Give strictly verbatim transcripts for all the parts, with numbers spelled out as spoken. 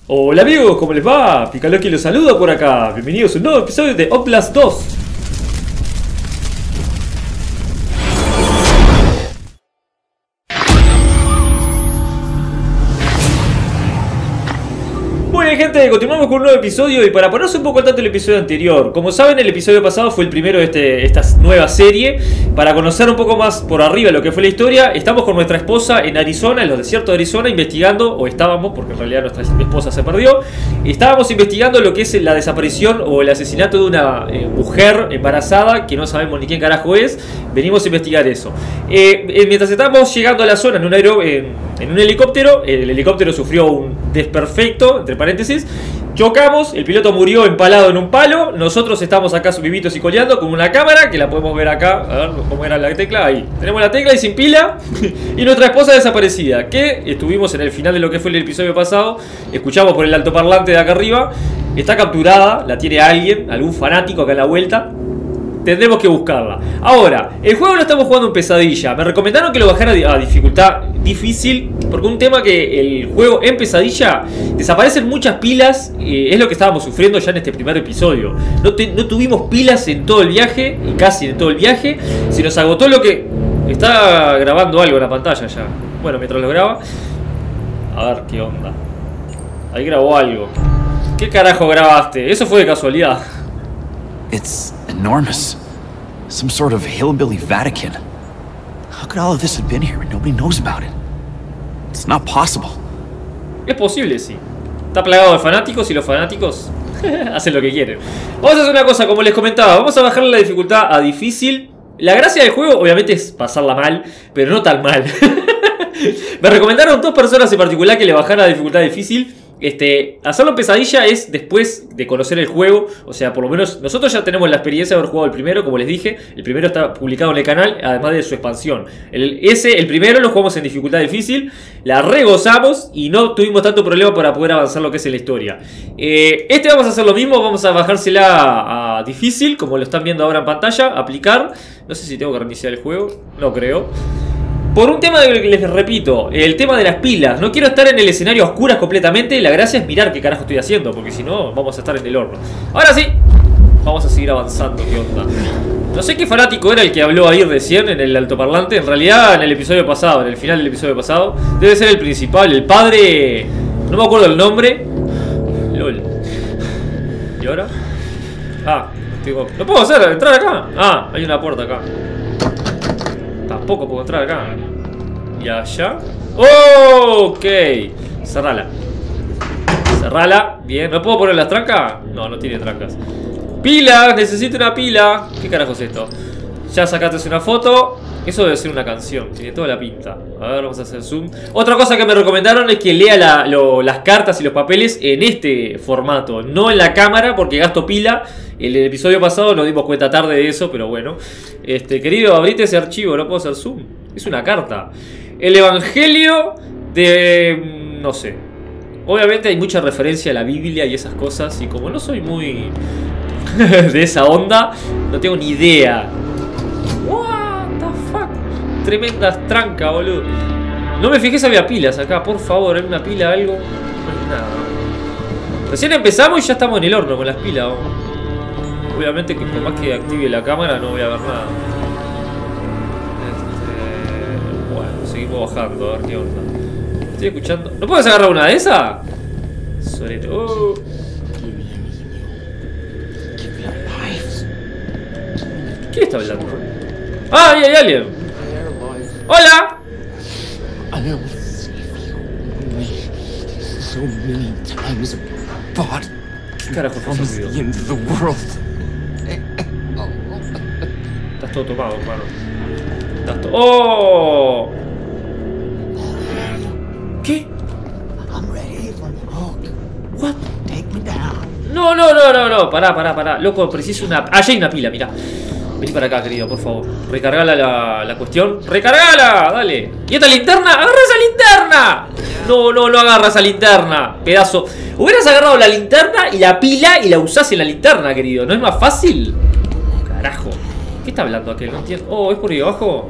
Hola amigos, ¿cómo les va? Picaloqui los saluda por acá. Bienvenidos a un nuevo episodio de Outlast dos. Muy bien gente, continuamos con un nuevo episodio y para ponerse un poco al tanto del episodio anterior, como saben el episodio pasado fue el primero de este, esta nueva serie. Para conocer un poco más por arriba lo que fue la historia, estamos con nuestra esposa en Arizona, en los desiertos de Arizona, investigando, o estábamos, porque en realidad nuestra esposa se perdió. Estábamos investigando lo que es la desaparición o el asesinato de una eh, mujer embarazada, que no sabemos ni quién carajo es. Venimos a investigar eso. Eh, eh, mientras estábamos llegando a la zona en un, aero, en, en un helicóptero, el helicóptero sufrió un desperfecto, entre paréntesis. Chocamos, el piloto murió empalado en un palo. Nosotros estamos acá vivitos y coleando con una cámara que la podemos ver acá. A ver cómo era la tecla. Ahí tenemos la tecla y sin pila. Y nuestra esposa desaparecida, que estuvimos en el final de lo que fue el episodio pasado. Escuchamos por el altoparlante de acá arriba. Está capturada, la tiene alguien, algún fanático acá en la vuelta. Tendremos que buscarla. Ahora, el juego lo estamos jugando en pesadilla. Me recomendaron que lo bajara a dificultad difícil, porque un tema que el juego en pesadilla desaparecen muchas pilas. eh, Es lo que estábamos sufriendo ya en este primer episodio. No, te, no tuvimos pilas en todo el viaje, y casi en todo el viaje. Se nos agotó lo que... Está grabando algo en la pantalla ya. Bueno, mientras lo graba. A ver qué onda. Ahí grabó algo. ¿Qué carajo grabaste? Eso fue de casualidad. It's enormous. Some sort of hillbilly Vatican. How could all of this have been here and nobody knows about it? It's not possible. Es posible, sí. Está plagado de fanáticos y los fanáticos hacen lo que quieren. Vamos a hacer una cosa, como les comentaba. Vamos a bajarle la dificultad a difícil. La gracia del juego, obviamente, es pasarla mal, pero no tan mal. Me recomendaron dos personas en particular que le bajara la dificultad difícil. Este, hacerlo en pesadilla es después de conocer el juego. O sea, por lo menos nosotros ya tenemos la experiencia de haber jugado el primero. Como les dije, el primero está publicado en el canal, además de su expansión. el, Ese, el primero lo jugamos en dificultad difícil. La regozamos y no tuvimos tanto problema para poder avanzar lo que es en la historia. eh, Este vamos a hacer lo mismo. Vamos a bajársela a, a difícil, como lo están viendo ahora en pantalla. Aplicar. No sé si tengo que reiniciar el juego. No creo. Por un tema de que les repito, el tema de las pilas. No quiero estar en el escenario a oscuras completamente. La gracia es mirar qué carajo estoy haciendo, porque si no vamos a estar en el horno. Ahora sí, vamos a seguir avanzando. ¿Qué onda? No sé qué fanático era el que habló ahí recién en el altoparlante. En realidad en el episodio pasado, en el final del episodio pasado, debe ser el principal, el padre. No me acuerdo el nombre. LOL. ¿Y ahora? Ah, digo, no puedo hacer, entrar acá. Ah, hay una puerta acá. Tampoco puedo entrar acá. Y allá. ¡Oh! Ok. Cerrala. Cerrala. Bien. ¿No puedo poner las trancas? No, no tiene trancas. ¡Pila! Necesito una pila. ¿Qué carajo es esto? Ya sacaste una foto. Eso debe ser una canción. Tiene toda la pinta. A ver, vamos a hacer zoom. Otra cosa que me recomendaron es que lea la, lo, las cartas y los papeles en este formato. No en la cámara porque gasto pila. En el episodio pasado nos dimos cuenta tarde de eso, pero bueno. Este, querido, abrite ese archivo. No puedo hacer zoom. Es una carta. El Evangelio de... No sé. Obviamente hay mucha referencia a la Biblia y esas cosas. Y como no soy muy de esa onda, no tengo ni idea. Tremendas trancas, boludo. No me fijé si había pilas acá, por favor. ¿Hay una pila, algo? No hay nada. Recién empezamos y ya estamos en el horno con las pilas. ¿no? Obviamente que por más que active la cámara no voy a ver nada. Este... Bueno, seguimos bajando, a ver qué onda. Estoy escuchando. ¿No puedes agarrar una de esas? Solete. Oh. ¿Quién está hablando? ¡Ah, ahí hay alguien! ¡Hola! I will save you so many times apart. ¿Qué carajo fue ese ruido? The end of the world. Estás todo tomado, hermano. Estás todo... ¡Oh! ¿Qué? What? No, no, no, no, no. Pará, pará, pará. Loco, preciso una... Ah, ya hay una pila, mirá. Vení para acá, querido, por favor. Recargala la, la cuestión. ¡Recargala! Dale. ¿Y esta linterna? ¡Agarra esa linterna! No, no, no agarra esa linterna. Pedazo. Hubieras agarrado la linterna y la pila y la usás en la linterna, querido. ¿No es más fácil? Carajo. ¿Qué está hablando aquel? No entiendo. Oh, ¿es por ahí abajo?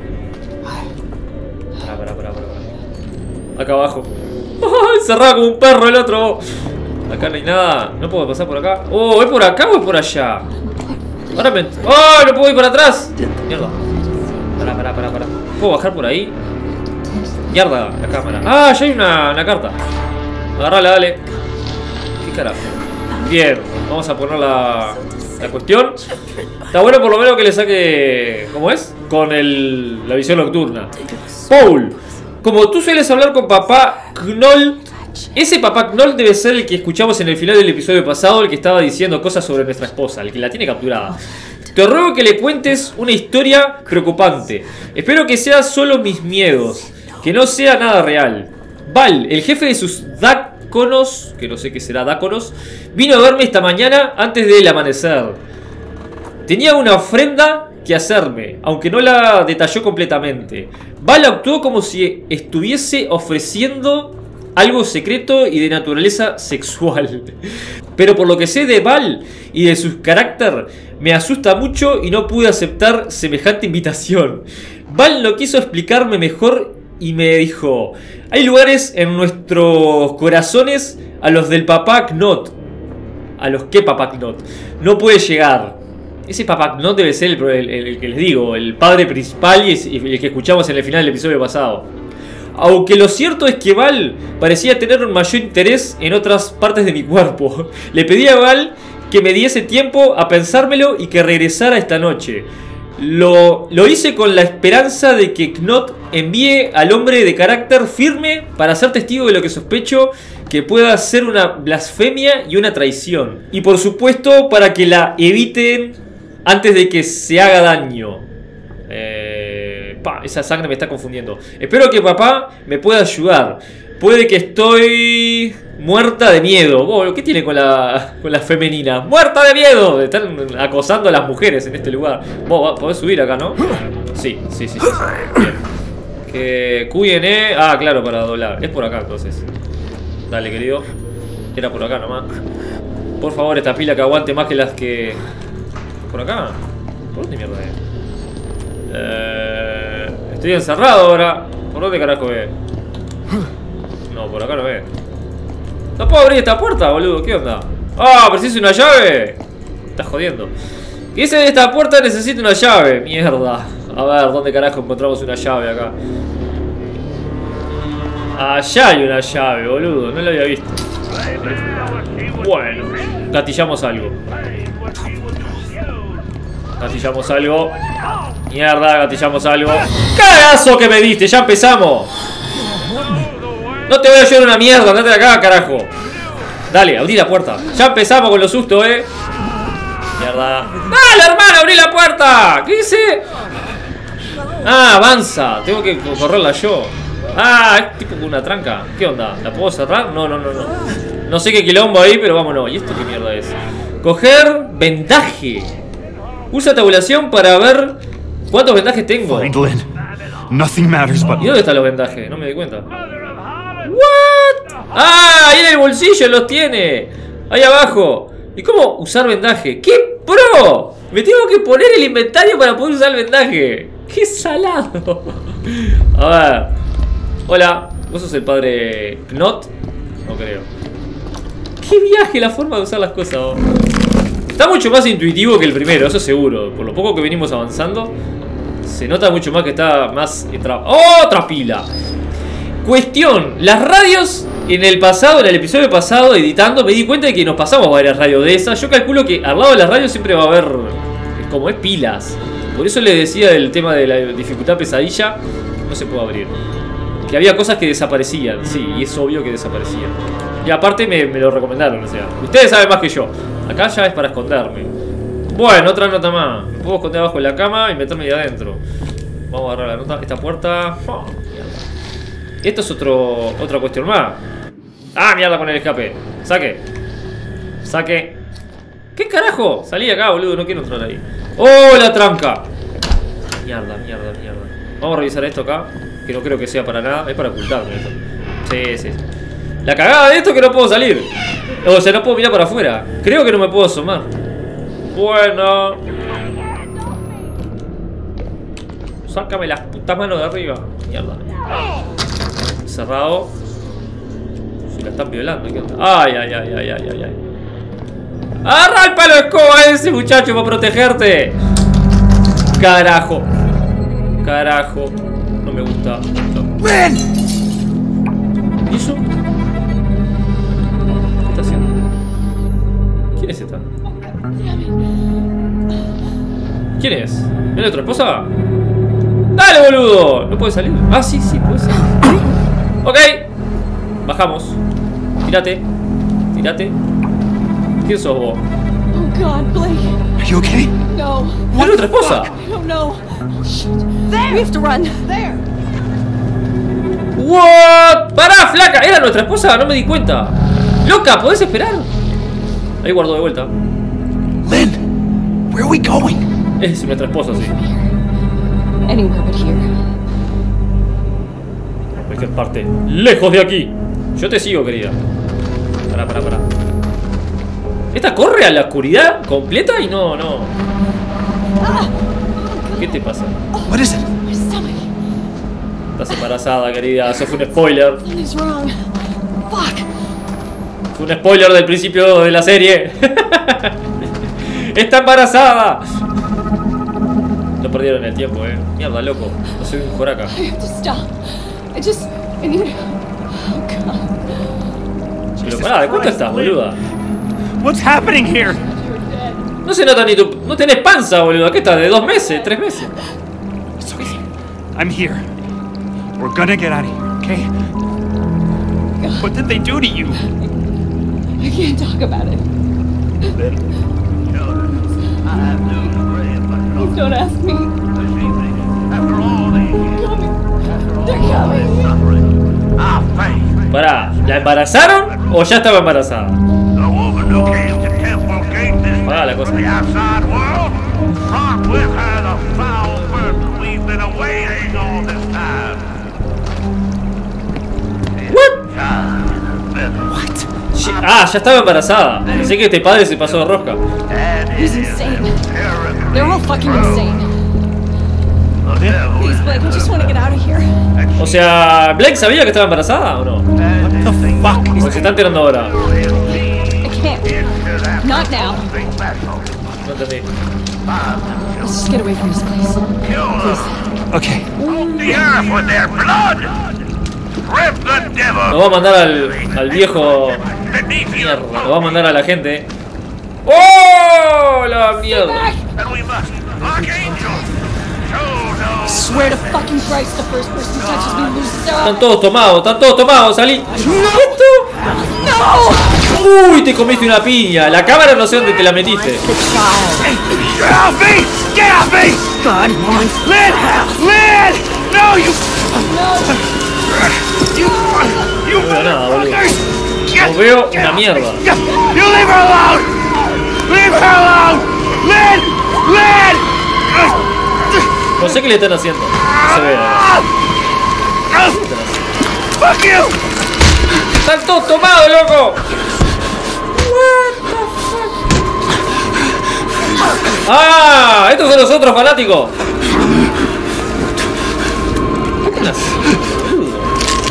Pará, pará, pará, pará. Acá abajo. ¡Oh! Encerrado como un perro el otro. Acá no hay nada. No puedo pasar por acá. Oh, ¿es por acá o es por allá? Ahora me... ¡Oh! No puedo ir para atrás. Mierda. Pará, pará, pará, pará. ¿Puedo bajar por ahí? Mierda, la cámara. Ah, ya hay una, una carta. Agarrala, dale. ¿Qué carajo? Bien, vamos a poner la, la cuestión. Está bueno por lo menos que le saque... ¿Cómo es? Con el, la visión nocturna. Paul, como tú sueles hablar con papá Knoll, ese papá Knoll debe ser el que escuchamos en el final del episodio pasado, el que estaba diciendo cosas sobre nuestra esposa, el que la tiene capturada. Te ruego que le cuentes una historia preocupante. Espero que sea solo mis miedos, que no sea nada real. Val, el jefe de sus dáconos, que no sé qué será dáconos, vino a verme esta mañana antes del amanecer. Tenía una ofrenda que hacerme, aunque no la detalló completamente. Val actuó como si estuviese ofreciendo algo secreto y de naturaleza sexual. Pero por lo que sé de Val y de su carácter, me asusta mucho y no pude aceptar semejante invitación. Val no quiso explicarme mejor y me dijo: hay lugares en nuestros corazones a los del papá Knot. ¿A los que papá Knot? No puede llegar. Ese papá Knot debe ser el, el, el, el que les digo, el padre principal y el que escuchamos en el final del episodio pasado. Aunque lo cierto es que Val parecía tener un mayor interés en otras partes de mi cuerpo. Le pedí a Val que me diese tiempo a pensármelo y que regresara esta noche. Lo, lo hice con la esperanza de que Knot envíe al hombre de carácter firme para ser testigo de lo que sospecho que pueda ser una blasfemia y una traición. Y por supuesto para que la eviten antes de que se haga daño. Eh, pa, esa sangre me está confundiendo. Espero que papá me pueda ayudar. Puede que estoy muerta de miedo. Oh, ¿qué tiene con la, con la femenina? ¡Muerta de miedo! Están acosando a las mujeres en este lugar. Vos podés subir acá, ¿no? Sí, sí, sí, sí, sí. Bien. Que Q y N. Ah, claro, para doblar. Es por acá entonces. Dale, querido. Era por acá nomás. Por favor, esta pila que aguante más que las que... ¿Por acá? ¿Por dónde mierda es? Eh, estoy encerrado ahora. ¿Por dónde carajo es? No, por acá no ve. No puedo abrir esta puerta, boludo. ¿Qué onda? ¡Ah! ¿Preciso una llave? Estás jodiendo. ¿Qué dice de esta puerta? Necesito una llave. Mierda. A ver, ¿dónde carajo encontramos una llave acá? Allá hay una llave, boludo. No la había visto. Bueno, gatillamos algo. Gatillamos algo. Mierda, gatillamos algo. ¡Cagazo que me diste! ¡Ya empezamos! No te voy a ayudar una mierda, andate de acá, carajo. Dale, abrí la puerta. Ya empezamos con los sustos, eh. Mierda. ¡Dale, hermano, abrí la puerta! ¿Qué hice? Ah, avanza. Tengo que correrla yo. Ah, es tipo una tranca. ¿Qué onda? ¿La puedo cerrar? No, no, no, no. No sé qué quilombo ahí, pero vámonos. ¿Y esto qué mierda es? Coger vendaje. Usa tabulación para ver cuántos vendajes tengo. ¿Y dónde están los vendajes? No me di cuenta. ¿What? ¡Ah! Ahí en el bolsillo los tiene. Ahí abajo. ¿Y cómo usar vendaje? ¡Qué pro! Me tengo que poner el inventario para poder usar el vendaje. ¡Qué salado! A ver. Hola. ¿Vos sos el padre Knot? No creo. ¡Qué viaje la forma de usar las cosas! Oh. Está mucho más intuitivo que el primero, eso seguro. Por lo poco que venimos avanzando, se nota mucho más que está más... ¡Oh! ¡Otra pila! Cuestión, las radios en el pasado, en el episodio pasado, editando, me di cuenta de que nos pasamos varias radios de esas. Yo calculo que al lado de las radios siempre va a haber, como es, pilas. Por eso les decía del tema de la dificultad pesadilla, no se puede abrir. Que había cosas que desaparecían, sí, y es obvio que desaparecían. Y aparte me, me lo recomendaron, o sea, ustedes saben más que yo. Acá ya es para esconderme. Bueno, otra nota más. Me puedo esconder abajo de la cama y meterme ahí adentro. Vamos a agarrar la nota. Esta puerta... Oh, esto es otro, otra cuestión más. Ah, mierda con el escape. Saque. Saque. ¿Qué carajo? Salí acá, boludo. No quiero entrar ahí. ¡Oh, la tranca! Mierda, mierda, mierda. Vamos a revisar esto acá. Que no creo que sea para nada. Es para ocultarme esto. Sí, sí. La cagada de esto es que no puedo salir. O sea, no puedo mirar para afuera. Creo que no me puedo asomar. Bueno. Sácame las putas manos de arriba. Mierda. Cerrado. Sí, La están violando. ¿Qué onda? Ay, ay, ay, ay, ay, ay, ay. ¡Agarra el palo de escoba a ese muchacho para protegerte! Carajo. Carajo. No me gusta. No. ¿Y eso? ¿Qué está haciendo? ¿Quién es esta? ¿Quién es? ¿Es nuestra esposa? ¡Dale, boludo! ¿No puede salir? Ah, sí, sí, puede salir. Ok. Bajamos. Tírate. Tírate. ¿Quién sos vos? Oh God, Blake. Are you okay? No. ¿Es nuestra esposa? I don't know. Oh shit. There. We have to run. There. What? ¡Pará, flaca! ¿Era nuestra esposa? No me di cuenta. ¡Loca! ¿Podés esperar? Ahí guardó de vuelta. Lynn, where are we going? Es nuestra esposa, sí. Anywhere but here. A cualquier parte. ¡Lejos de aquí! Yo te sigo, querida. Pará, pará, pará. Esta corre a la oscuridad completa y no, no. ¿Qué te pasa? What is it? My stomach. Estás embarazada, querida. Eso fue un spoiler. Something's wrong. Fuck. Fue un spoiler del principio de la serie. ¡Está embarazada! No perdieron el tiempo, eh. Mierda, loco. No soy un joraca. I have to stop. I just. I need. Oh God. Pero pará, ¿de cuánto estás, boluda? What's happening here? No se nota ni tu... No tenés panza, boluda. ¿Qué estás? ¿De dos meses? ¿Tres meses? It's okay. I'm here. We're gonna get out of here, okay? What did they do to you? I can't talk about it. Please don't ask me. They're coming. Pará, ¿la embarazaron o ya estaba embarazada? Pará la cosa. Ah, ya estaba embarazada. Pensé que este padre se pasó de rosca. He's insane. They're all fucking insane. Please, Blake, I just want to get out of here. O sea, ¿Blake sabía que estaba embarazada o no? What the fuck? ¿O se está enterando ahora? I can't. Not now. No entendí. Let's just get away from this place. Please. Okay. The earth with their blood. Rip the devil. Nos va a mandar al, al viejo. Mierda, nos va a mandar a la gente. ¡Oh! La mierda. And we must, like angels, show no. I swear to fucking Christ, the first person who touches me loses their Están todos tomados, están todos tomados, salí. ¿Esto? No! Uy, te comiste una piña. La cámara no sé dónde te la metiste. Get off me! Get off me! God wants Lynn! Lynn! No, you! no. You! You! No veo nada, boludo. Get- No veo get una off. mierda. You leave her alone! Leave her alone! Lynn! Lynn! No sé qué le están haciendo. No se ve. Ah! Fuck you! ¡Están todos tomados, loco! ¡Ah! Estos son los otros fanáticos. ¿Qué están haciendo, boludo?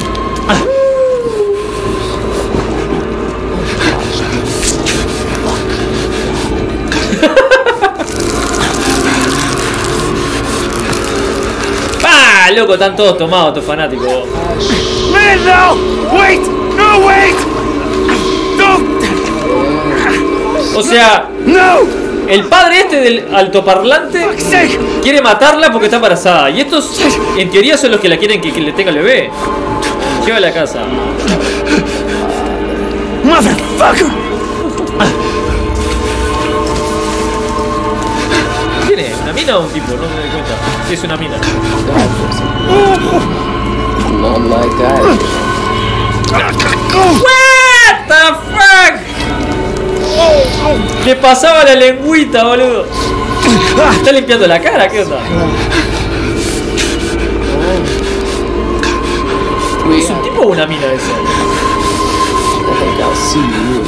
¡Ah! Loco, están todos tomados estos fanáticos. Lynn, no! Wait! No, wait! Don't! O sea, No! el padre este del altoparlante Fuck's sake! quiere matarla porque está embarazada. Y estos, en teoría, son los que la quieren que, que le tenga el bebé. Llévala a casa. Motherfucker! ¿Quién es? ¿Una mina o un tipo? No me doy cuenta. Sí, es una mina. Not like that. What the fuck? Le pasaba la lengüita, boludo. ¿Está limpiando la cara? ¿Qué onda? We ¿Es un tipo o una mina eso? I think I'll see you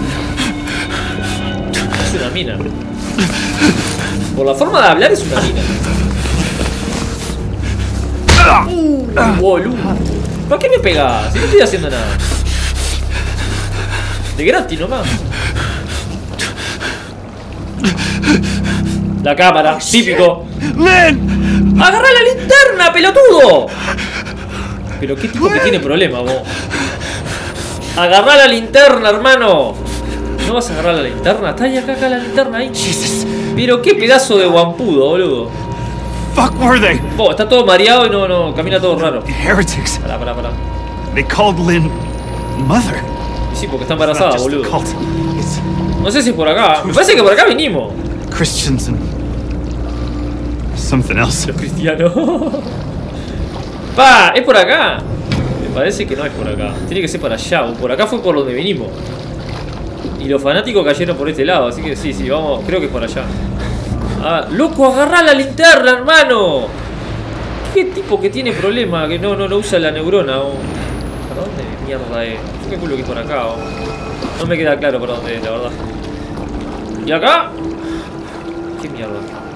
again. Es una mina. Por la forma de hablar es una mina. Uh, boludo. ¿Por qué me pegás? Si no estoy haciendo nada. De gratis nomás. La cámara, típico. Lynn! ¡Agarrá la linterna, pelotudo! Pero qué tipo que tiene problema, vos. Agarrá la linterna, hermano. ¿No vas a agarrar la linterna? Está ahí acá, acá la linterna ahí. Jesus. Pero qué pedazo de guampudo, boludo. Fuck were they? Vos, está todo mareado y no, no, camina todo raro. Heretics. Pará, pará, pará. They called Lynn mother. Y sí, porque está It's not embarazada, just a boludo. cult. It's No sé si es por acá. Me parece que por acá vinimos. Christians and something else. Los cristianos. Pa, ¿es por acá? Me parece que no es por acá. Tiene que ser para allá. O por acá fue por donde vinimos. Y los fanáticos cayeron por este lado. Así que sí, sí, vamos. Creo que es por allá. Ah, loco, agarrá la linterna, hermano. ¿Qué tipo que tiene problema? Que no, no, no usa la neurona. O... ¿Para dónde mierda es? Yo calculo que es por acá. O... No me queda claro para dónde es, la verdad. ¿Y acá? ¿Qué mierda?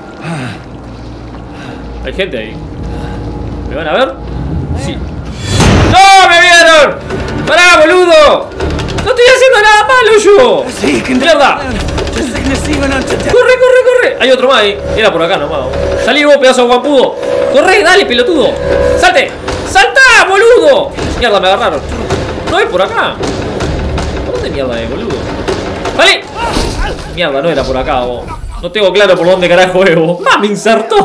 Hay gente ahí. ¿Me van a ver? Sí. ¡No! ¡Me vieron! ¡Pará, boludo! ¡No estoy haciendo nada malo yo! ¡Mierda! ¡Corre, corre, corre! Hay otro más ahí. Era por acá nomás. Salí vos, pedazo de guampudo. ¡Corre, dale, pelotudo! ¡Salte! ¡Salta, boludo! Mierda, me agarraron. No es por acá. ¿Por dónde mierda es, boludo? ¡Vale! Mierda, no era por acá, vos. No tengo claro por dónde carajo es, vos. ¡Ah, me insertó!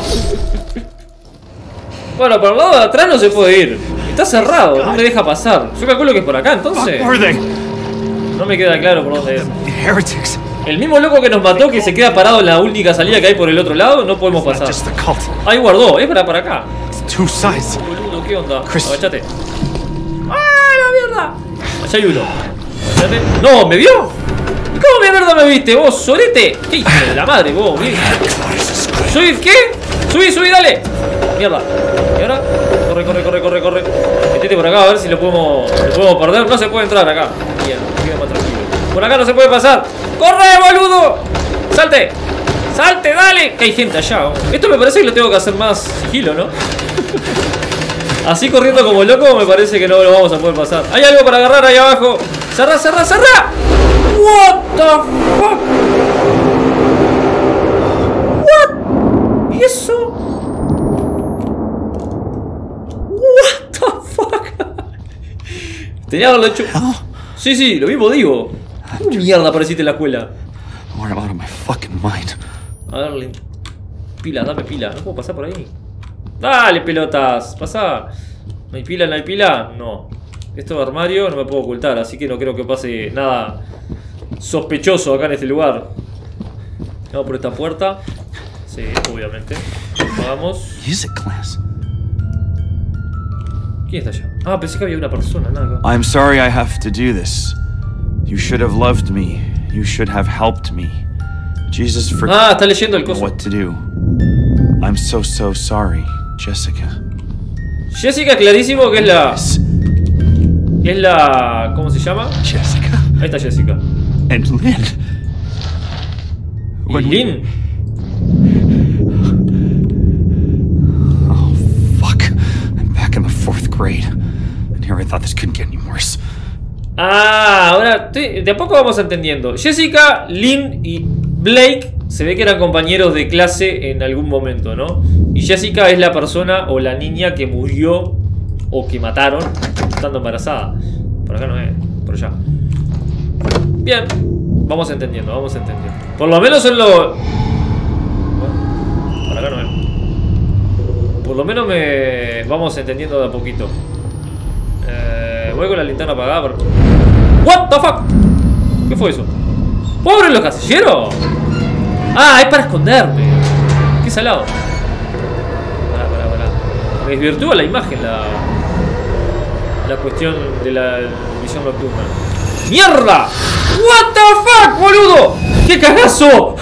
Bueno, por el lado de atrás no se puede ir. Está cerrado, no me deja pasar. Yo calculo que es por acá, entonces. Fuck were they? No me queda claro por dónde es. Heretics. El mismo loco que nos mató, que se queda parado en la única salida que hay por el otro lado, no podemos It's not pasar. just a cult. Ahí guardó, es para, para acá. It's two sides. Boludo, ¿qué onda? Chris. Agachate. ¡Ah, la mierda! Allá hay uno. Agachate. ¡No! ¿Me vio? ¿Cómo mierda me viste, vos, solete? ¿Qué hijo de la madre, vos? ¿Soy qué? Subí, subí, dale. Mierda. ¿Y ahora? Corre, corre, corre, corre, corre. Metete por acá a ver si lo podemos, lo podemos perder. No se puede entrar acá. Bien, queda más tranquilo. Por acá no se puede pasar. ¡Corre, boludo! ¡Salte! ¡Salte, dale! Que hay gente allá. ¿Oh? Esto me parece que lo tengo que hacer más sigilo, ¿no? Así corriendo como loco me parece que no lo vamos a poder pasar. Hay algo para agarrar ahí abajo. ¡Cerrá, cerrá, cerrá! What the fuck? What? ¿Y eso? What the fuck? Tenía que haberlo hecho. Sí, sí, lo mismo digo. ¿Cómo mierda apareciste en la escuela? Or I'm out of my fucking mind. A darle. Pila, dame pila. ¿No puedo pasar por ahí? Dale, pelotas. Pasá. ¿No hay pila? ¿No hay pila? No. Esto es armario, no me puedo ocultar. Así que no creo que pase nada sospechoso acá en este lugar. Vamos por esta puerta. Sí, obviamente. Vamos. Music class. ¿Quién está allá? Ah, pensé que había una persona. Nada. I'm sorry I have to do this. You should have loved me. You should have helped me. Jesus forgot Ah, está leyendo el coso. what to do. I'm so, so sorry, Jessica. Jessica, clarísimo que es la... Yes, Es la... ¿Cómo se llama? Jessica. Ahí está Jessica. And Lynn. ¿Y When we- Lynn? Oh, fuck. I'm back in the fourth grade. And here I thought this couldn't get any worse. Ah, ahora estoy- de a poco vamos entendiendo. Jessica, Lynn y Blake se ve que eran compañeros de clase en algún momento, ¿no? Y Jessica es la persona o la niña que murió o que mataron estando embarazada. Por acá no es, por allá. Bien, vamos entendiendo, vamos entendiendo. Por lo menos en lo... Por acá no es. Por lo menos me... Vamos entendiendo de a poquito. Eh, voy con la linterna apagada, pero... What the fuck? ¿Qué fue eso? ¡Pobre los casilleros! Ah, es para esconderme. Qué salado. Pará, pará, pará. Me desvirtúa la imagen la... La cuestión de la visión nocturna. ¡Mierda! What the fuck, boludo. ¡Qué cagazo!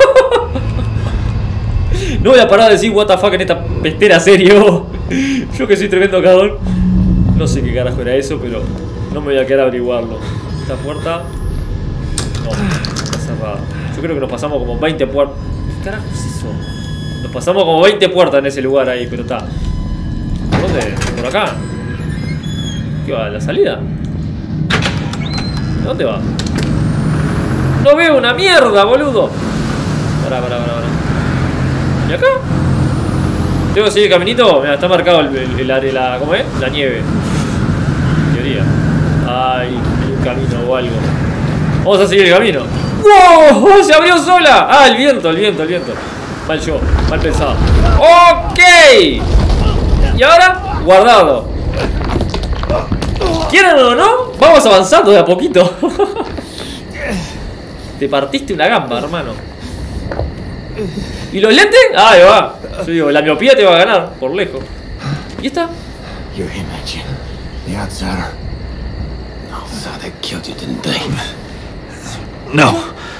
No voy a parar de decir what the fuck en esta pestera serio. Yo que soy tremendo cagón. No sé qué carajo era eso, pero no me voy a quedar a averiguarlo. Esta puerta... No, está cerrada. Yo creo que nos pasamos como veinte puertas. ¿Qué carajo es eso? Nos pasamos como veinte puertas en ese lugar ahí, pero está. ¿Por dónde? ¿Por acá? ¿Qué va? ¿La salida? ¿Dónde va? No veo una mierda, boludo. Pará, pará, pará, pará. ¿Y acá? ¿Tengo que seguir el caminito? Mira, está marcado el, el, el, la, ¿cómo es? La nieve. En teoría. Ay, hay un camino o algo. Vamos a seguir el camino. ¡Wow! ¡Se abrió sola! Ah, el viento, el viento, el viento. Mal yo, mal pensado. ¡Ok! Y ahora, guardado. ¿Quieren o no? Vamos avanzando de a poquito. Te partiste una gamba, hermano. ¿Y los lentes? Ah, ahí va. Yo digo, la miopía te va a ganar, por lejos. ¿Y esta? You're him, ain't you? The outsider. No, so they killed you, didn't they? No.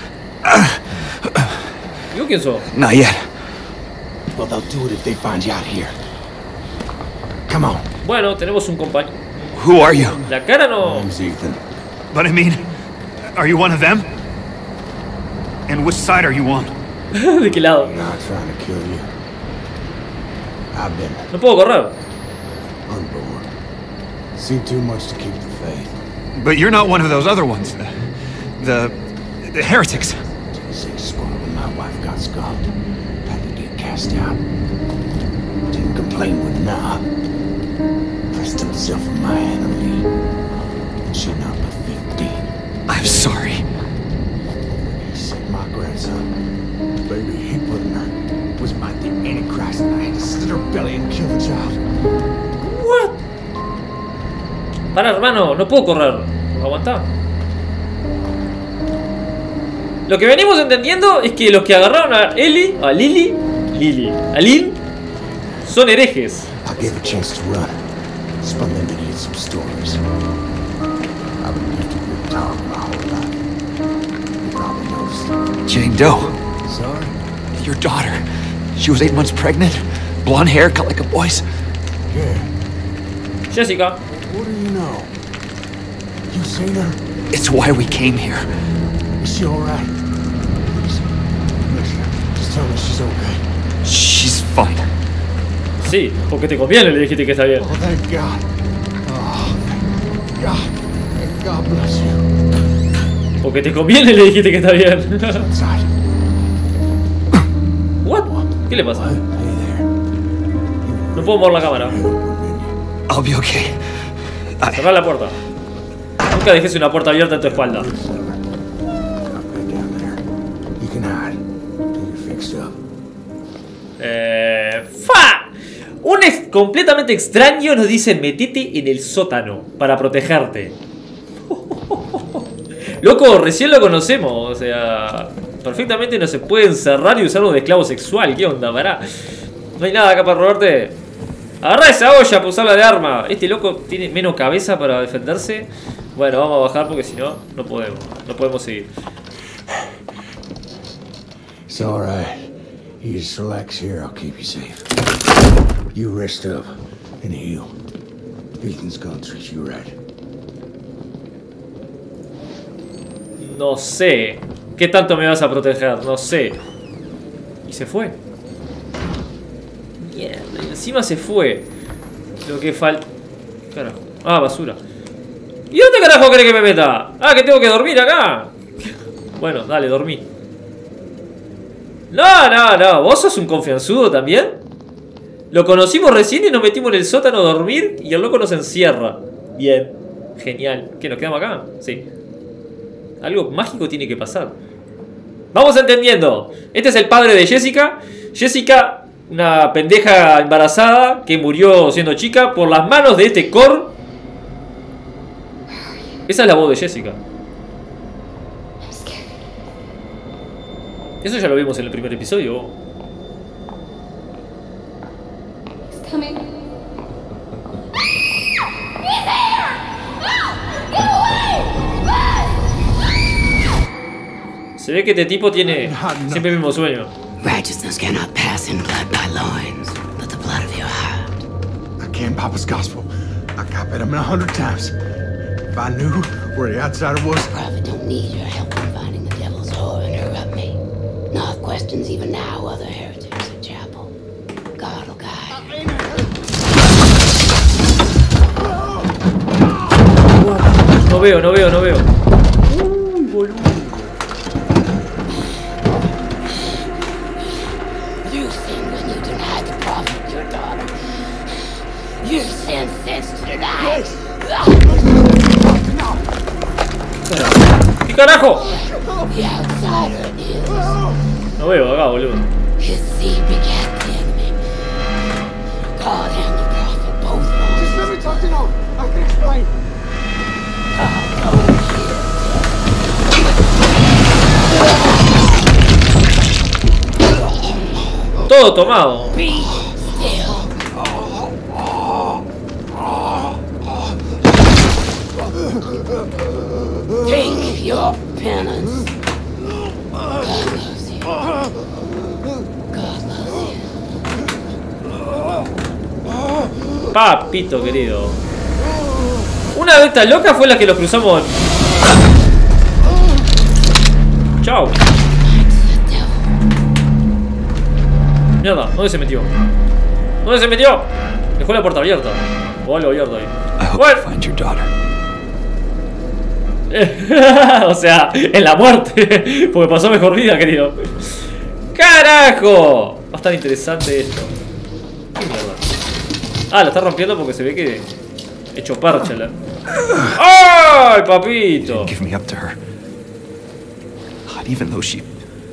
¿Yo quién soy? Not yet. Well, they'll do it if they find you out here. Come on. Bueno, tenemos un compañero. Who are you? La cara no... Name's Ethan. But I mean, are you one of them? And which side are you on? ¿De qué lado? I'm not trying to kill you. I've been No puedo correr. unborn. Seen too much to keep the faith. But you're not one of those other ones. The... the heretics. Tennessee squad when my wife got skunked. Had to get cast out. Didn't complain with nah. Pressed himself on my enemy. And she not but fifteen. I'm sorry. He said my grandson, baby he put in her, was my the Antichrist, and I had to slit her belly and kill the child. What? Para, hermano, no puedo correr. Aguantá. Lo que venimos entendiendo es que los que agarraron a Ellie, a Lily, Lily, a Lynn, son herejes. I gave a chance to run. Spun them idiots some stories. I've been gifted with dog my whole life. You probably noticed. Jane Doe. Sorry? Your daughter. She was eight months pregnant. Blonde hair, cut like a boy's. Yeah. Jessica. What do you know? You seen her? It's why we came here. Is she alright? Please. Listen, just tell me she's okay. She's fine. Sí, porque te conviene, le dijiste que está bien. Oh, thank God. Oh, thank God. Thank God bless you. Porque te conviene, le dijiste que está bien. Inside. What? ¿Qué le pasa? Hey there. No puedo mover la cámara. I'll be okay. I... Cerrar la puerta. Nunca dejes una puerta abierta en tu espalda. Eh, ¡Fa! Un ex completamente extraño nos dice: metete en el sótano para protegerte. Loco, recién lo conocemos. O sea, perfectamente no se puede encerrar y usarlo de esclavo sexual. ¿Qué onda, pará? No hay nada acá para robarte. Agarrá esa olla para usarla de arma. Este loco tiene menos cabeza para defenderse. Bueno, vamos a bajar porque si no, no podemos. No podemos seguir. It's alright. You just relax here, I'll keep you safe. You rest up and heal. Ethan's gonna treat you right. No sé. ¿Qué tanto me vas a proteger? No sé. Y se fue. Mierda, y encima se fue. Lo que falta... Carajo. Ah, basura. ¿Y dónde carajo querés que me meta? Ah, que tengo que dormir acá. Bueno, dale, dormí. No, no, no. ¿Vos sos un confianzudo también? Lo conocimos recién y nos metimos en el sótano a dormir y el loco nos encierra. Bien. Genial. ¿Qué, nos quedamos acá? Sí. Algo mágico tiene que pasar. Vamos entendiendo. Este es el padre de Jessica. Jessica, una pendeja embarazada que murió siendo chica por las manos de este Cor. Esa es la voz de Jessica. Eso ya lo vimos en el primer episodio. He's coming. Se ve que este tipo tiene siempre el mismo sueño. Righteousness cannot pass in blood by loins, but the blood of your heart. I can't Papa's gospel. I copied him a hundred times. If I knew where the outsider was... Prophet don't need your help in finding the devil's whore and her up me. North questions even now other heretics at chapel. God will guide. No veo, no veo, no veo. boludo. You sinned when you denied the prophet your daughter. You sinned since to deny. ¿Qué carajo? The outsider is. No veo acá, boludo. His seed begat the enemy. God and the prophet both wrong. Just let me talk to him. I can explain. Todo tomado. Be still. Take your penance. God loves you. God loves you. Papito querido. Una de estas locas fue la que los cruzamos. Chao. Mierda, ¿dónde se metió? ¿Dónde se metió? Dejó la puerta abierta. O algo abierto ahí. I hope Bueno. you find your daughter. O sea, en la muerte. Porque pasó mejor vida, querido. ¡Carajo! Va a estar interesante esto. ¿Qué mierda? Ah, la está rompiendo porque se ve que... Hecho parcha la... ¡Ay, papito! Give me up to her. Not even though she...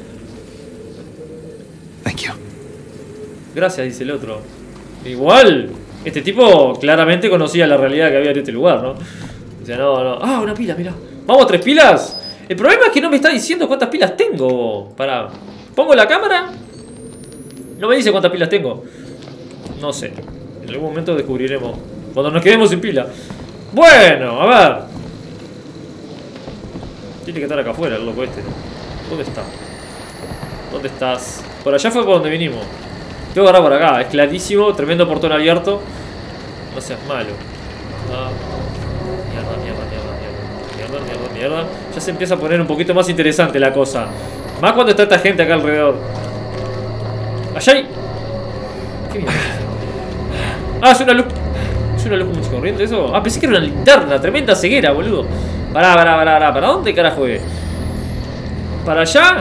Thank you. Gracias, dice el otro. Igual, este tipo claramente conocía la realidad que había en este lugar, ¿no? O sea, no, no. Ah, una pila, mirá. ¿Vamos, tres pilas? El problema es que no me está diciendo cuántas pilas tengo. Pará. ¿Pongo la cámara? No me dice cuántas pilas tengo. No sé. En algún momento descubriremos. Cuando nos quedemos sin pila. Bueno, a ver. Tiene que estar acá afuera el loco este. ¿Dónde está? ¿Dónde estás? Por allá fue por donde vinimos. Tengo que agarrar por acá. Es clarísimo. Tremendo portón abierto. No seas malo. Ah. Mierda, mierda, mierda, mierda. Mierda, mierda, mierda. Ya se empieza a poner un poquito más interesante la cosa. Más cuando está esta gente acá alrededor. Allá hay... ¿Qué mierda? Ah, es una luz. ¿Es una luz como corriente eso? Ah, pensé que era una linterna. Tremenda ceguera, boludo. Pará, pará, pará, pará. ¿Para dónde carajo es? ¿Para allá?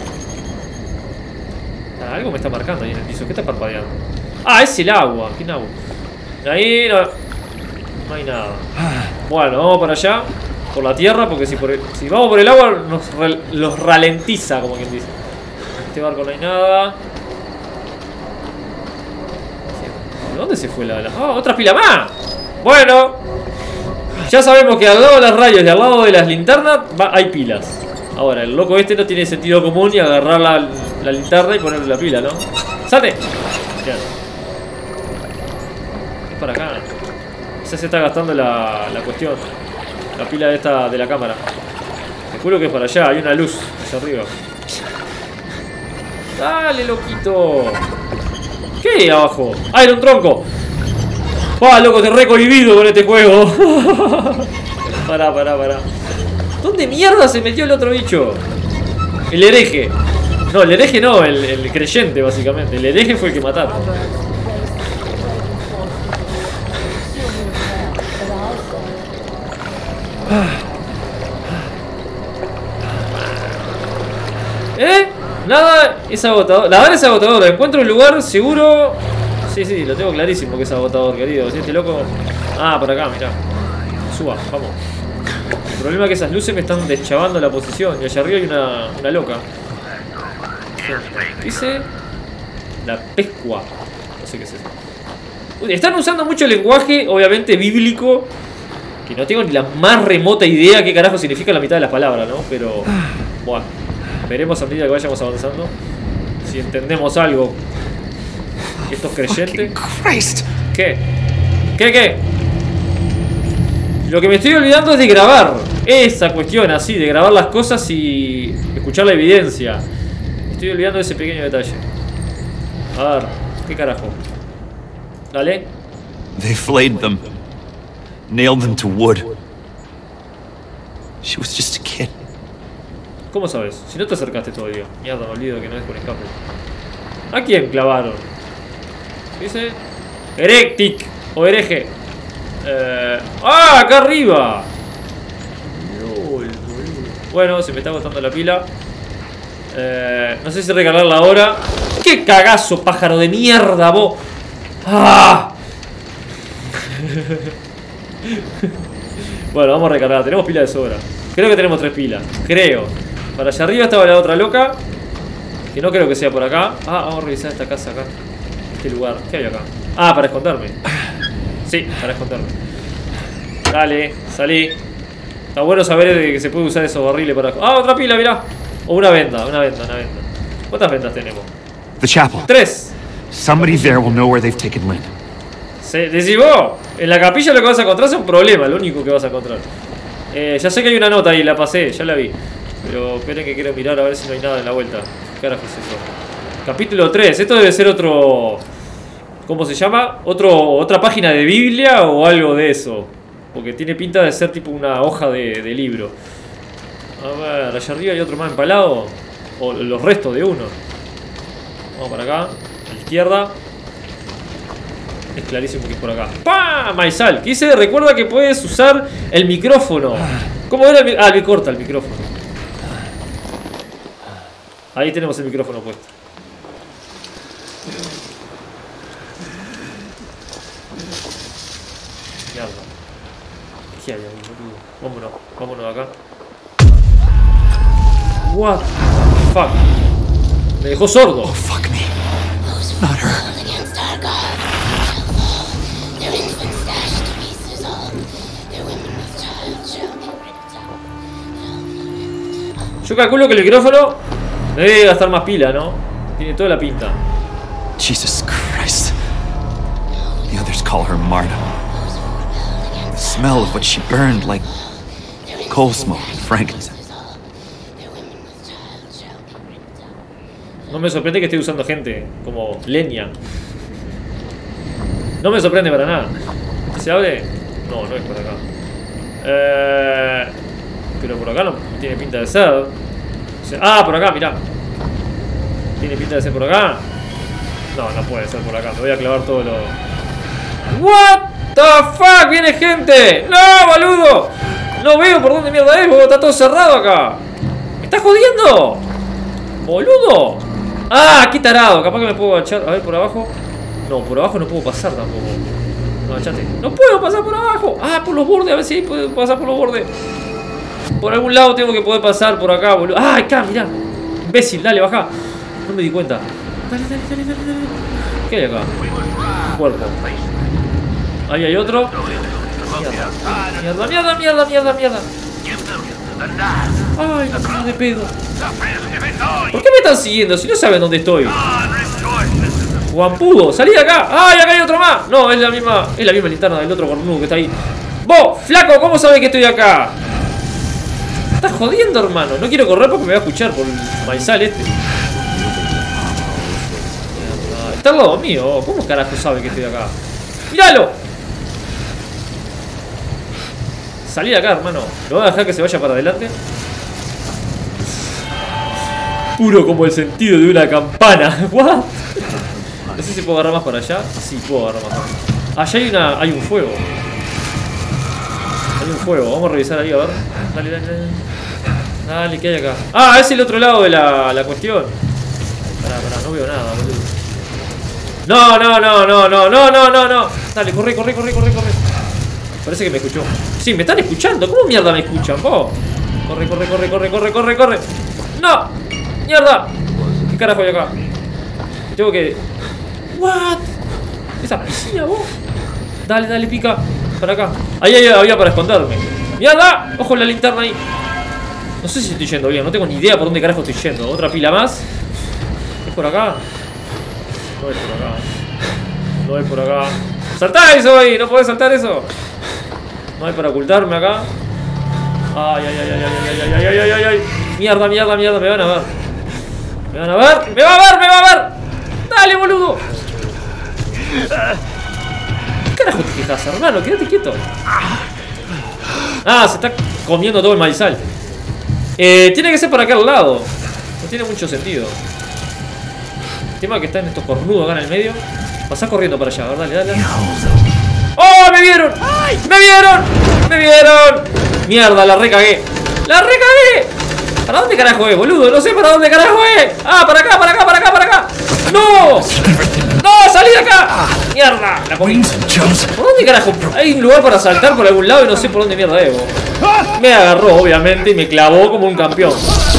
Ah, algo me está marcando ahí en el piso. ¿Qué está parpadeando? Ah, es el agua. ¿Qué agua? Ahí no... No hay nada. Bueno, vamos para allá. Por la tierra, porque si, por el... si vamos por el agua nos re... los ralentiza, como quien dice. Este barco no hay nada. ¿De dónde se fue la... la... ¡Ah, otra pila más! Bueno. Ya sabemos que al lado de las rayas y al lado de las linternas va... hay pilas. Ahora, el loco este no tiene sentido común y agarrar la, la linterna y ponerle la pila, ¿no? ¡Salte! Bien. Es para acá. Ya se está gastando la, la cuestión. La pila de esta de la cámara. Te juro que es para allá, hay una luz allá arriba. Dale, loquito. ¿Qué hay abajo? ¡Ah, era un tronco! ¡Ah, loco, te recohibido con este juego! Pará, pará, pará. ¿Dónde mierda se metió el otro bicho? El hereje. No, el hereje no, el, el creyente, básicamente. El hereje fue el que mataron. ¿Eh? Nada, es agotador. La verdad es agotador. Encuentro un lugar seguro. Sí, sí, lo tengo clarísimo que es agotador, querido. Si este loco... Ah, por acá, mirá. Suba, vamos. El problema es que esas luces me están deschavando la posición. Y allá arriba hay una, una loca. Dice... La pescua. No sé qué es eso. Uy, están usando mucho lenguaje, obviamente, bíblico. Que no tengo ni la más remota idea qué carajo significa la mitad de las palabras, ¿no? Pero... Bueno. Veremos a medida que vayamos avanzando si entendemos algo. ¿Estos creyentes? ¿Qué? ¿Qué, qué? Lo que me estoy olvidando es de grabar. Esa cuestión así, de grabar las cosas y escuchar la evidencia. Estoy olvidando de ese pequeño detalle. A ver, ¿qué carajo? Dale. They flayed them. Nailed them to wood. She was just a kid. ¿Cómo sabes? Si no te acercaste todavía. Mierda, me olvido que no es por escape. ¿A quién clavaron? Dice... Heretic o hereje. Eh... ¡Ah! Acá arriba. Bueno, se me está agotando la pila. Eh, no sé si recargarla ahora. ¡Qué cagazo, pájaro de mierda, vos! ¡Ah! Bueno, vamos a recargar. Tenemos pila de sobra. Creo que tenemos tres pilas. Creo. Para allá arriba estaba la otra loca. Que no creo que sea por acá. Ah, vamos a revisar esta casa acá. Este lugar. ¿Qué hay acá? Ah, para esconderme. Sí, para esconderme. Dale, salí. Está bueno saber que se puede usar esos barriles para... Ah, otra pila, mirá. O una venda, una venda, una venda. ¿Cuántas vendas tenemos? The chapel. Tres. Somebody there will know where they've taken Lynn. Se, decís vos, en la capilla lo que vas a encontrar es un problema, lo único que vas a encontrar. Eh, ya sé que hay una nota ahí, la pasé, ya la vi. Pero esperen que quiero mirar a ver si no hay nada en la vuelta. ¿Qué carajo es eso? Capítulo tres, esto debe ser otro... ¿Cómo se llama? Otro, ¿Otra página de Biblia o algo de eso? Porque tiene pinta de ser tipo una hoja de, de libro. A ver, allá arriba hay otro más empalado. O los restos de uno. Vamos para acá, a la izquierda. Es clarísimo que es por acá. ¡Pah! Maizal, que dice, recuerda que puedes usar el micrófono. ¿Cómo era el micrófono? Ah, me corta el micrófono. Ahí tenemos el micrófono puesto. Mierda. ¿Qué hay ahí, boludo? Vámonos, vámonos de acá. What the fuck? Me dejó sordo. Oh, fuck me. Not her. Yo calculo que el micrófono debe gastar más pila, ¿no? Tiene toda la pinta. Jesus Christ. The others call her Marta. The smell of what she burned, like coal smoke and frankincense. No me sorprende que esté usando gente como leña. No me sorprende para nada. ¿Se abre? No, no es por acá. Eh, pero por acá no tiene pinta de ser. Ah, por acá, mirá. ¿Tiene pinta de ser por acá? No, no puede ser por acá. Me voy a clavar todo lo... What the fuck, viene gente. No, boludo. No veo por dónde mierda es, boludo. Está todo cerrado acá. ¿Me estás jodiendo? Boludo. Ah, qué tarado. Capaz que me puedo agachar. A ver, por abajo. No, por abajo no puedo pasar tampoco. No, agachate. No puedo pasar por abajo. Ah, por los bordes. A ver si puedo pasar por los bordes. Por algún lado tengo que poder pasar por acá, boludo. Ah, acá, mirá. Imbécil, dale, baja. No me di cuenta. Dale, dale, dale, dale, dale. ¿Qué hay acá? Cuerpo. Ahí hay otro. Mierda, mierda, mierda, mierda, mierda. Ay, la cara de pedo. ¿Por qué me están siguiendo si no saben dónde estoy? Guampudo, salí de acá. ¡Ay, acá hay otro más! No, es la misma, es la misma linterna del otro cornudo que está ahí. ¡Vos, flaco! ¿Cómo sabes que estoy acá? Me estás jodiendo, hermano. No quiero correr porque me va a escuchar por el maizal este. Está al lado mío. ¿Cómo carajo sabe que estoy acá? ¡Míralo! Salí de acá, hermano. ¿No voy a dejar que se vaya para adelante? Puro como el sentido de una campana. ¿What? No sé si puedo agarrar más para allá. Sí, puedo agarrar más para allá. Allá hay, una, hay un fuego. Hay un fuego. Vamos a revisar ahí, a ver. Dale, dale, dale. Dale, ¿qué hay acá? Ah, es el otro lado de la, la cuestión. Pará, pará, no veo nada, boludo. No, no, no, no, no, no, no, no, no. Dale, corre, corre, corre, corre, corre. Parece que me escuchó. Sí, me están escuchando. ¿Cómo mierda me escuchan, po? Corre, corre, corre, corre, corre, corre, corre. ¡No! ¡Mierda! ¿Qué carajo hay acá? Tengo que... ¿What? ¿Esa piscina, vos? Dale, dale, pica. Para acá. Ahí, ahí había para esconderme. ¡Mierda! Ojo en la linterna ahí. No sé si estoy yendo bien. No tengo ni idea por dónde carajo estoy yendo. Otra pila más. ¿Es por acá? No es por acá. No es por acá. ¡Saltá eso ahí! ¿No podés saltar eso? No hay para ocultarme acá. Ay, ay, ay, ay, ay, ay, ay, ay, ay, ay, ay. Mierda, mierda, mierda. Me van a ver. Me van a ver. Me va a ver, me va a ver. Dale, boludo. ¿Qué carajo te quejas, hermano? Quédate quieto. Ah, se está comiendo todo el maizal. Eh, tiene que ser por acá al lado. No tiene mucho sentido. El tema es que están estos cornudos acá en el medio. Pasá corriendo para allá, a ver, dale, dale. ¡Oh, me vieron! ¡Me vieron! ¡Me vieron! Mierda, la recagué. ¡La recagué! ¿Para dónde carajo es, boludo? No sé para dónde carajo es. Ah, para acá, para acá, para acá, para acá. ¡No! ¡No! ¡Salí de acá! ¡Mierda! La comí. ¿Por dónde carajo? Hay un lugar para saltar por algún lado y no sé por dónde mierda es, bo. Me agarró, obviamente, y me clavó como un campeón.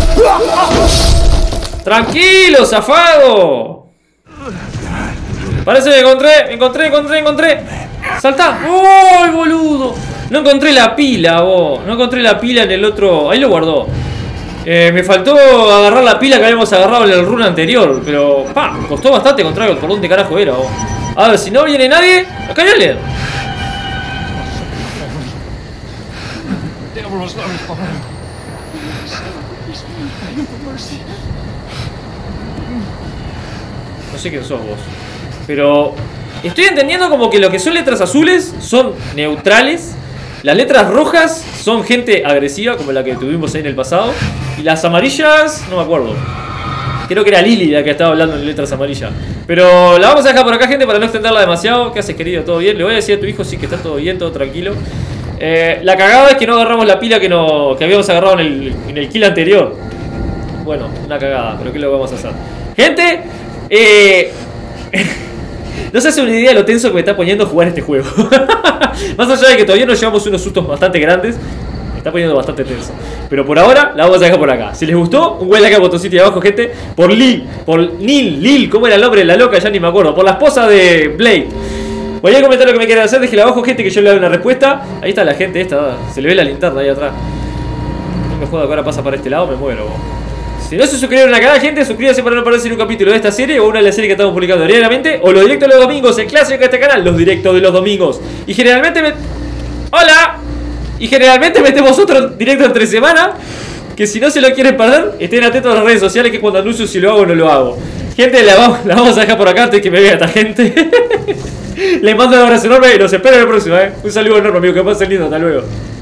¡Tranquilo, zafado! Parece que encontré, encontré, encontré, encontré. ¡Saltá! ¡Ay, boludo! No encontré la pila, vos. No encontré la pila en el otro. Ahí lo guardó. Eh, me faltó agarrar la pila que habíamos agarrado en el run anterior. Pero, pa, me costó bastante encontrar por dónde carajo era, vos. A ver, si no viene nadie. Acá hay alguien. No sé quién sos vos. Pero estoy entendiendo como que lo que son letras azules son neutrales. Las letras rojas son gente agresiva, como la que tuvimos ahí en el pasado. Y las amarillas, no me acuerdo. Creo que era Lily la que estaba hablando en letras amarillas. Pero la vamos a dejar por acá, gente, para no extenderla demasiado. ¿Qué haces, querido? ¿Todo bien? Le voy a decir a tu hijo, sí, que está todo bien, todo tranquilo. Eh, la cagada es que no agarramos la pila que, no, que habíamos agarrado en el, en el kill anterior. Bueno, una cagada, pero ¿qué lo vamos a hacer? Gente, eh... no se hace una idea de lo tenso que me está poniendo jugar este juego. Más allá de que todavía nos llevamos unos sustos bastante grandes, me está poniendo bastante tenso. Pero por ahora la vamos a dejar por acá. Si les gustó, un buen like al botoncito de abajo, gente. Por Lil, por Nil, Lil, ¿cómo era el nombre de la loca? Ya ni me acuerdo. Por la esposa de Blade. Cualquier comentario que me quieran hacer, déjenlo abajo, gente, que yo le doy una respuesta. Ahí está la gente esta, se le ve la linterna ahí atrás. No me joda que ahora pasa para este lado, me muero. Si no se suscribieron al canal, gente, suscríbanse para no perderse un capítulo de esta serie o una de las series que estamos publicando diariamente. O los directos de los domingos, el clásico de este canal, los directos de los domingos. Y generalmente me... ¡Hola! Y generalmente metemos otro directo entre semana. Que si no se lo quieren perder, estén atentos a las redes sociales, que cuando anuncio si lo hago o no lo hago. Gente, la vamos, la vamos a dejar por acá antes que me vea esta gente. Les mando un abrazo enorme y los espero en la próxima, ¿eh? Un saludo enorme, amigo, que pasen lindo, hasta luego.